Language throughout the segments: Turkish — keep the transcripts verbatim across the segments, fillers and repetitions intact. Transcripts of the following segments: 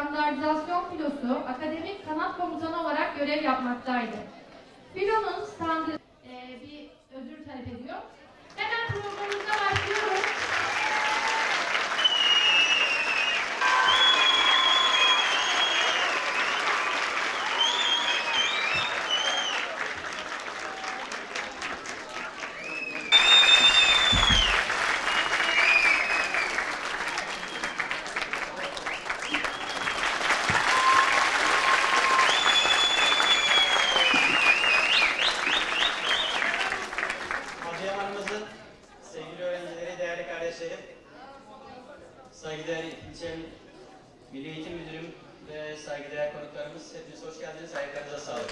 standartizasyon filosu akademik kanat komutanı olarak görev yapmaktaydı. Filonun standı e, bir ödül talep ediyor. Hemen programımıza başlıyoruz. Saygıdeğer ilçem Milli Eğitim Müdürüm ve saygıdeğer konuklarımız, hepiniz hoş geldiniz. Ayaklarınıza sağlık.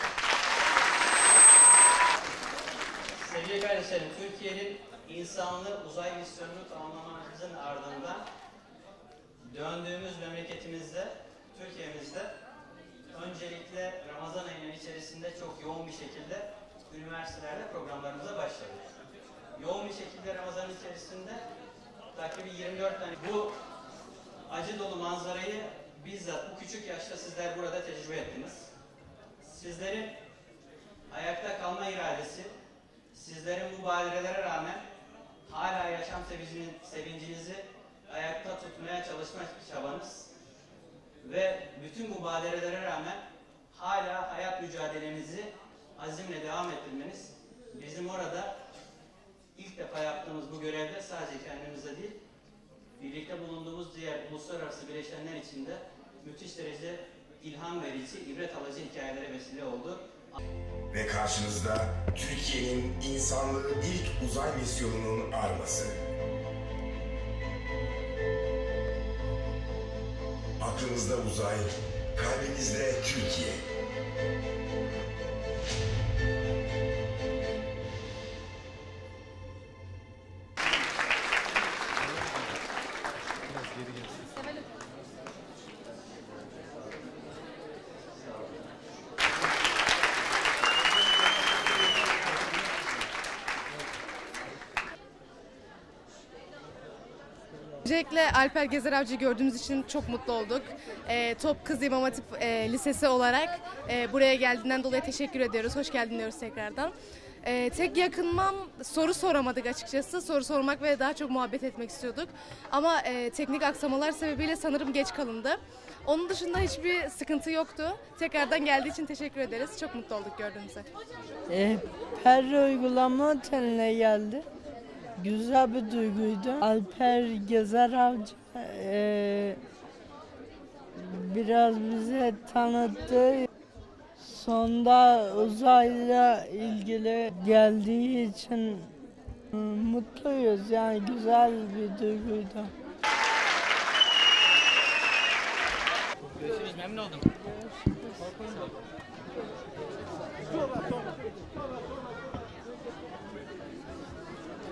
Sevgili kardeşlerim, Türkiye'nin insanlı uzay misyonunu tamamlamamızın ardından döndüğümüz memleketimizde, Türkiye'mizde öncelikle Ramazan ayının içerisinde çok yoğun bir şekilde üniversitelerde programlarımıza başladık. Yoğun bir şekilde Ramazan içerisinde takribi yirmi dört tane bu acı dolu manzarayı bizzat bu küçük yaşta sizler burada tecrübe ettiniz. Sizlerin ayakta kalma iradesi, sizlerin bu badirelere rağmen hala yaşam sevincini, sevincinizi ayakta tutmaya çalışma çabanız ve bütün bu badirelere rağmen hala hayat mücadelenizi azimle devam ettirmeniz bizim orada ilk defa yaptığımız bu görevde sadece kendimize değil, birlikte bulunduğumuz diğer uluslararası bileşenler için de müthiş derece ilham verici, ibret alıcı hikayelere vesile oldu. Ve karşınızda Türkiye'nin insanlığı ilk uzay misyonunun arması. Aklınızda uzay, kalbinizde Türkiye. Öncelikle Alper Gezer Avcı'yı gördüğümüz için çok mutlu olduk. E, Top Kız İmam Hatip e, Lisesi olarak e, buraya geldiğinden dolayı teşekkür ediyoruz. Hoş geldin diyoruz tekrardan. E, tek yakınmam soru soramadık açıkçası. Soru sormak ve daha çok muhabbet etmek istiyorduk. Ama e, teknik aksamalar sebebiyle sanırım geç kalındı. Onun dışında hiçbir sıkıntı yoktu. Tekrardan geldiği için teşekkür ederiz. Çok mutlu olduk gördüğümüze. E, per uygulama oteline geldi. Güzel bir duyguydu. Alper Gezer Avcı e, biraz bize tanıttı. Sonda uzayla ilgili geldiği için e, mutluyuz. Yani güzel bir duyguydu. Görüşürüz, memnun oldum. Görüşürüz.